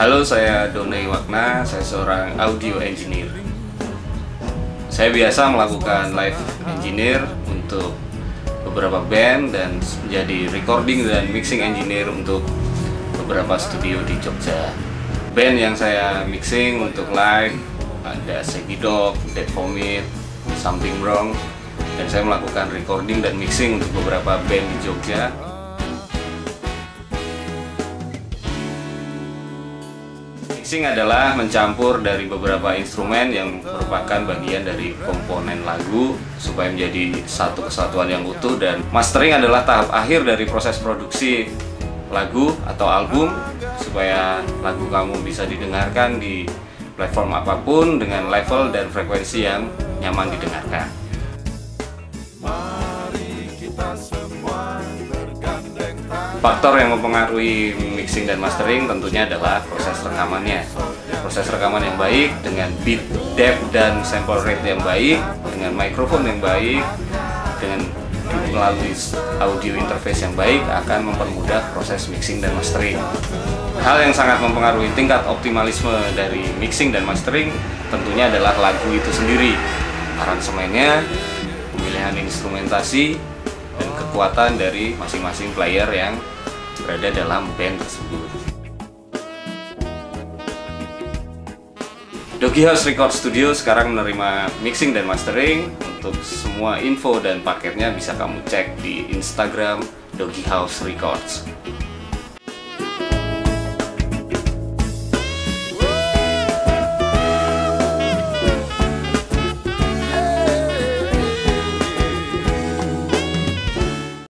Halo, saya Donai Wakna, saya seorang audio engineer. Saya biasa melakukan live engineer untuk beberapa band dan menjadi recording dan mixing engineer untuk beberapa studio di Jogja. Band yang saya mixing untuk live ada Segidok, Dead Vomit, Something Wrong, dan saya melakukan recording dan mixing untuk beberapa band di Jogja. Mixing adalah mencampur dari beberapa instrumen yang merupakan bagian dari komponen lagu supaya menjadi satu kesatuan yang utuh, dan mastering adalah tahap akhir dari proses produksi lagu atau album supaya lagu kamu bisa didengarkan di platform apapun dengan level dan frekuensi yang nyaman didengarkan. Faktor yang mempengaruhi mixing dan mastering tentunya adalah proses rekamannya. Proses rekaman yang baik dengan beat depth dan sample rate yang baik, dengan mikrofon yang baik, dengan melalui audio interface yang baik akan mempermudah proses mixing dan mastering. Hal yang sangat mempengaruhi tingkat optimalisme dari mixing dan mastering tentunya adalah lagu itu sendiri, aransemennya, pemilihan instrumentasi, dan kekuatan dari masing-masing player yang berada dalam band tersebut. Doggy House Record Studio sekarang menerima mixing dan mastering. Untuk semua info dan paketnya bisa kamu cek di Instagram Doggy House Records.